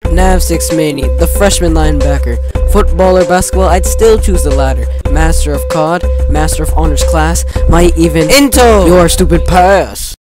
Nav 6 Maney, the freshman linebacker. Football or basketball, I'd still choose the latter. Master of COD, Master of Honors class, might even INTO your stupid pass.